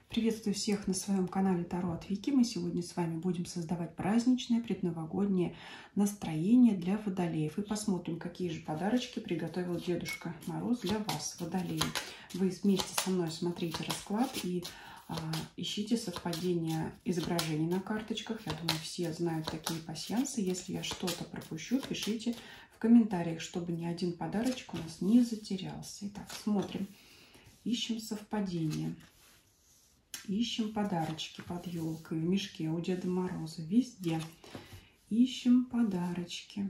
Приветствую всех на своем канале Таро от Вики. Мы сегодня с вами будем создавать праздничное предновогоднее настроение для водолеев. И посмотрим, какие же подарочки приготовил Дедушка Мороз для вас, водолеи. Вы вместе со мной смотрите расклад и ищите совпадение изображений на карточках. Я думаю, все знают такие пасьянсы. Если я что-то пропущу, пишите в комментариях, чтобы ни один подарочек у нас не затерялся. Итак, смотрим. Ищем совпадение. Ищем подарочки под елкой, в мешке у Деда Мороза, везде. Ищем подарочки.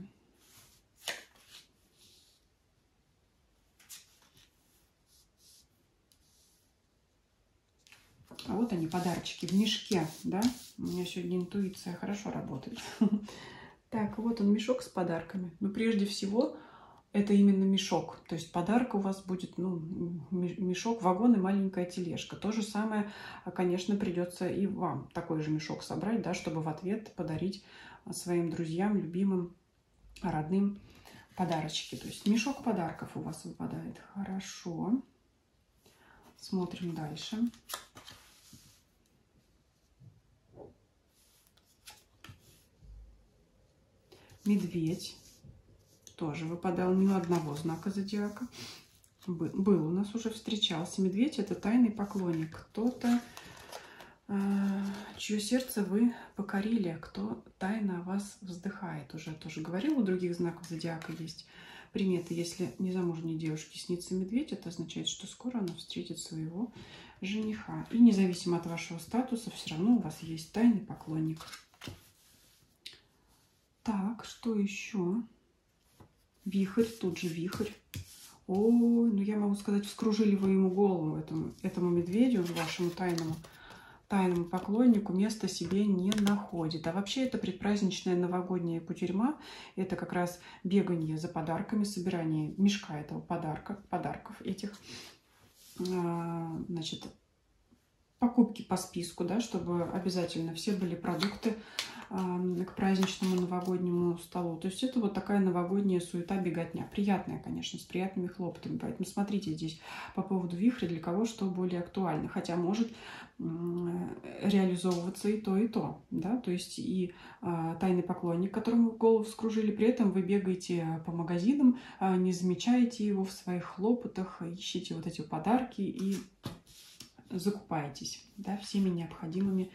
А вот они, подарочки в мешке, да? У меня сегодня интуиция хорошо работает. Так, вот он, мешок с подарками. Но прежде всего, это именно мешок. То есть подарок у вас будет, мешок, вагон и маленькая тележка. То же самое, конечно, придется и вам такой же мешок собрать, да, чтобы в ответ подарить своим друзьям, любимым, родным подарочки. То есть мешок подарков у вас выпадает. Хорошо. Смотрим дальше. Медведь. Тоже выпадал ни у одного знака зодиака. Был у нас уже, встречался. Медведь — это тайный поклонник. Кто-то, чье сердце вы покорили, кто тайно о вас вздыхает. Уже тоже говорил, у других знаков зодиака есть приметы. Если незамужней девушке снится медведь, это означает, что скоро она встретит своего жениха. И независимо от вашего статуса, все равно у вас есть тайный поклонник. Так, что еще? Вихрь, тут же вихрь. Ой, ну я могу сказать, вскружили вы ему голову, этому медведю, вашему тайному поклоннику, места себе не находит. А вообще это предпраздничная новогодняя кутерьма. Это как раз бегание за подарками, собирание мешка этого подарков этих. Значит, покупки по списку, да, чтобы обязательно все были продукты к праздничному новогоднему столу. То есть это вот такая новогодняя суета, беготня. Приятная, конечно, с приятными хлопотами. Поэтому смотрите здесь по поводу вихря, для кого что более актуально. Хотя может реализовываться и то, да, то есть и тайный поклонник, которому голову вскружили, при этом вы бегаете по магазинам, не замечаете его в своих хлопотах, ищите вот эти подарки и закупаетесь, да, всем необходимым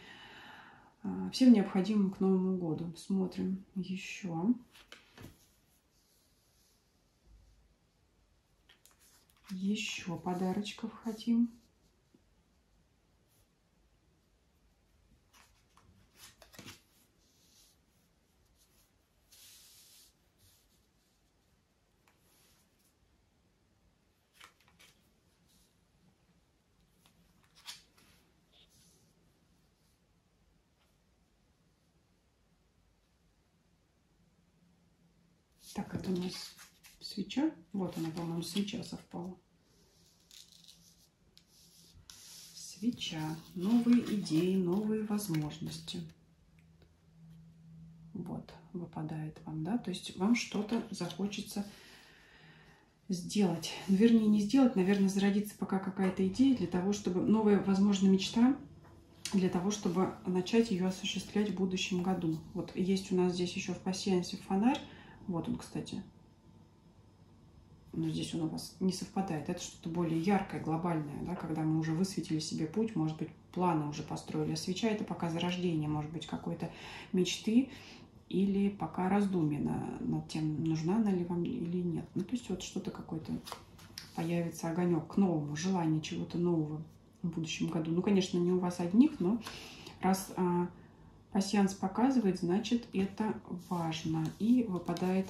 к Новому году. Смотрим еще. Еще подарочков хотим. Так, это у нас свеча. Вот она, по-моему, свеча совпала. Свеча. Новые идеи, новые возможности. Вот, выпадает вам, да? То есть вам что-то захочется сделать. Вернее, не сделать, наверное, зародится пока какая-то идея для того, чтобы... Новая, возможно, мечта для того, чтобы начать ее осуществлять в будущем году. Вот есть у нас здесь еще в пасьянсе фонарь. Вот он, кстати. Но здесь он у вас не совпадает. Это что-то более яркое, глобальное, да, когда мы уже высветили себе путь, может быть, планы уже построили. А свеча — это пока зарождение, может быть, какой-то мечты или пока раздумье над тем, нужна она ли вам или нет. Ну, то есть вот что-то какое-то появится, огонек к новому, желание чего-то нового в будущем году. Ну, конечно, не у вас одних, но раз пасьянс показывает, значит, это важно. И выпадает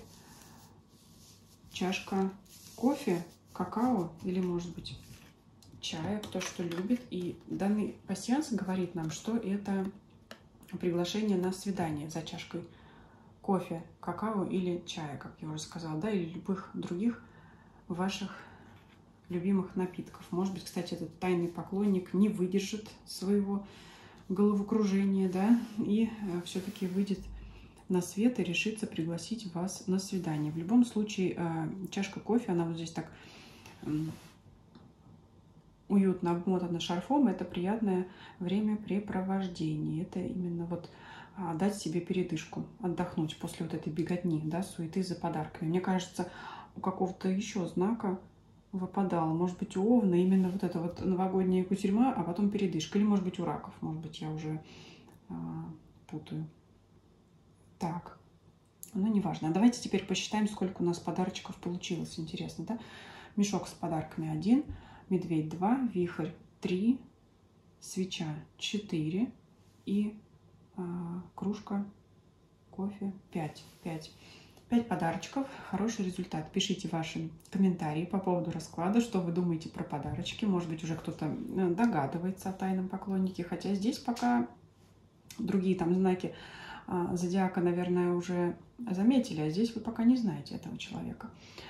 чашка кофе, какао или, может быть, чая, кто что любит. И данный пасьянс говорит нам, что это приглашение на свидание за чашкой кофе, какао или чая, как я уже сказала, да, или любых других ваших любимых напитков. Может быть, кстати, этот тайный поклонник не выдержит своего головокружения, да, и все-таки выйдет на свет и решится пригласить вас на свидание. В любом случае, чашка кофе, она вот здесь так уютно обмотана шарфом, это приятное времяпрепровождение. Это именно вот дать себе передышку, отдохнуть после вот этой беготни, да, суеты за подарками. Мне кажется, у какого-то еще знака выпадало. Может быть, у Овна именно вот это вот новогодняя кутерьма, а потом передышка. Или, может быть, у Раков. Может быть, я уже путаю. Так, ну, неважно. Давайте теперь посчитаем, сколько у нас подарочков получилось. Интересно, да? Мешок с подарками 1, медведь 2, вихрь 3, свеча 4 и кружка кофе 5. 5 подарочков. Хороший результат. Пишите ваши комментарии по поводу расклада, что вы думаете про подарочки. Может быть, уже кто-то догадывается о тайном поклоннике, хотя здесь пока другие там знаки зодиака, наверное, уже заметили, а здесь вы пока не знаете этого человека.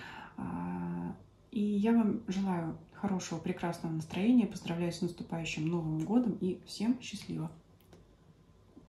И я вам желаю хорошего, прекрасного настроения, поздравляю с наступающим Новым годом и всем счастливо!